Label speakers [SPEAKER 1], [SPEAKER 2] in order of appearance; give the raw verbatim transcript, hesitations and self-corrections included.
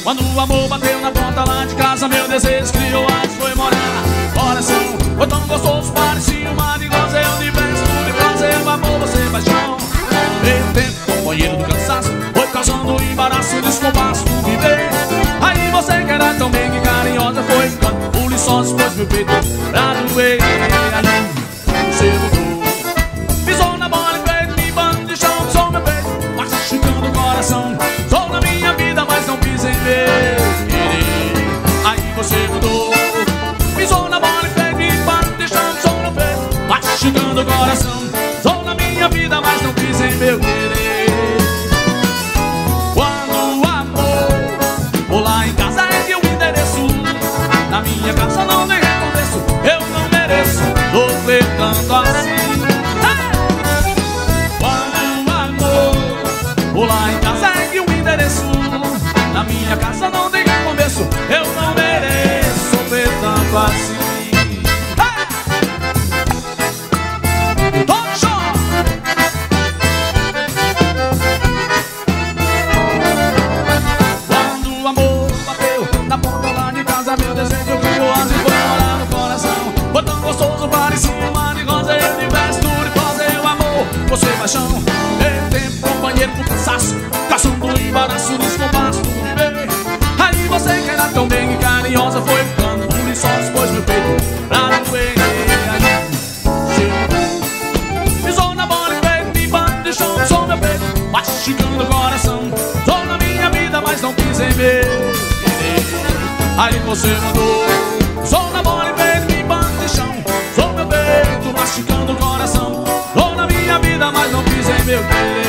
[SPEAKER 1] Quando o amor bateu na porta lá de casa, meu desejo criou asas, foi morar. Coração, foi tão gostoso, parecia uma de rosa. Eu universo, tudo e prazer, eu amor, você paixão. Meio tempo, companheiro do cansaço, foi causando embaraço, descompasso do viver. Aí você que era tão bem que carinhosa, foi ficando buliçosa, pôs meu peito pra doer. Aí você mudou, pisou na bola e peito, me bando de chão, sou meu peito, machucando o coração. Sou na minha vida, mas não pisa em meu querer. Aí você mudou, pisou na bola e peito, me bando de chão, sou meu peito, machucando o coração. Sou na minha vida, mas não pisa em meu querer. Quando o amor, vou lá em casa é que o endereço. Na minha casa não tem recomeço, eu não mereço sofrer tanto assim. Quando o amor, vou lá em casa é que o endereço. Na minha casa não tem recomeço, eu não mereço sofrer tanto assim. Meu desejo criou asas e foi morar no coração. Foi tão gostoso, parecia uma de rosa. Eu universo, tudo e prazer, o amor, você paixão. Meio tempo, companheiro do cansaço, caçando um embaraço, descompasso do viver. Aí você que era tão bem e carinhosa, foi ficando buliçosa, pôs meu peito pra doer. Aí você pisou na bola e peito, me bate de chão, sou meu peito, machucando o coração. Sou na minha vida, mas não quis em meu. Aí você mudou, sou na bola e peito, me bate de chão, sou meu peito, machucando o coração. Tô na minha vida, mas não quis em meu querer.